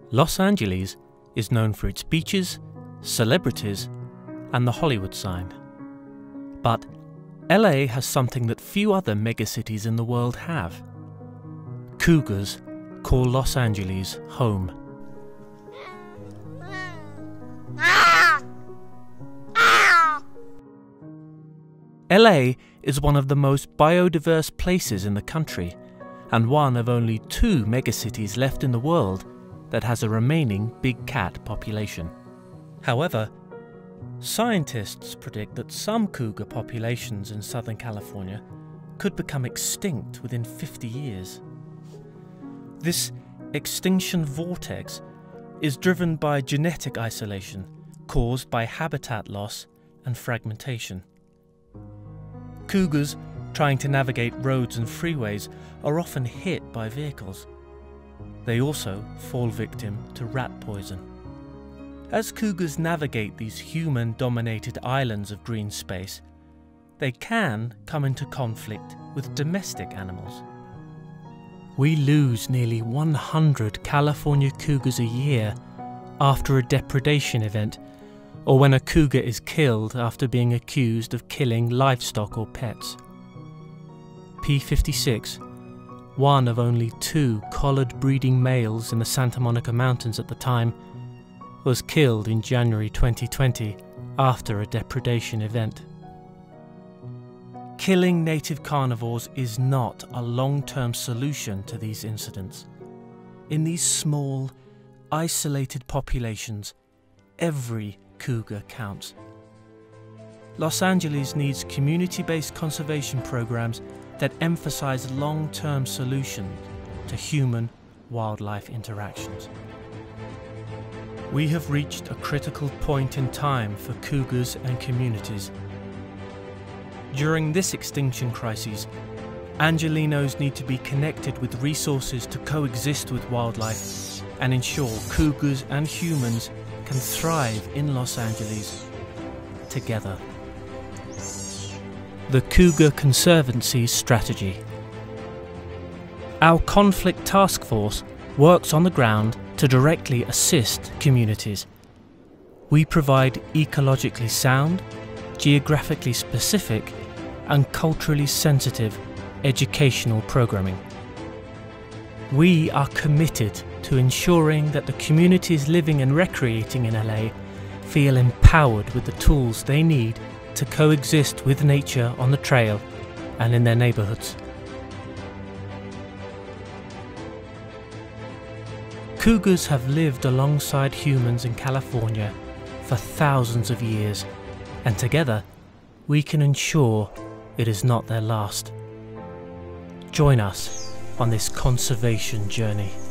Los Angeles is known for its beaches, celebrities, and the Hollywood sign. But LA has something that few other megacities in the world have. Cougars call Los Angeles home. LA is one of the most biodiverse places in the country, and one of only 2 megacities left in the world that has a remaining big cat population. However, scientists predict that some cougar populations in Southern California could become extinct within 50 years. This extinction vortex is driven by genetic isolation caused by habitat loss and fragmentation. Cougars trying to navigate roads and freeways are often hit by vehicles. They also fall victim to rat poison. As cougars navigate these human-dominated islands of green space, they can come into conflict with domestic animals. We lose nearly 100 California cougars a year after a depredation event, or when a cougar is killed after being accused of killing livestock or pets. P56, one of only 2 collared breeding males in the Santa Monica Mountains at the time, was killed in January 2020 after a depredation event. Killing native carnivores is not a long-term solution to these incidents. In these small, isolated populations, every cougar counts. Los Angeles needs community-based conservation programs that emphasize long-term solutions to human-wildlife interactions. We have reached a critical point in time for cougars and communities. During this extinction crisis, Angelenos need to be connected with resources to coexist with wildlife and ensure cougars and humans can thrive in Los Angeles together. The Cougar Conservancy strategy. Our conflict task force works on the ground to directly assist communities. We provide ecologically sound, geographically specific, and culturally sensitive educational programming. We are committed to ensuring that the communities living and recreating in LA feel empowered with the tools they need to coexist with nature on the trail and in their neighborhoods. Cougars have lived alongside humans in California for thousands of years, and together we can ensure it is not their last. Join us on this conservation journey.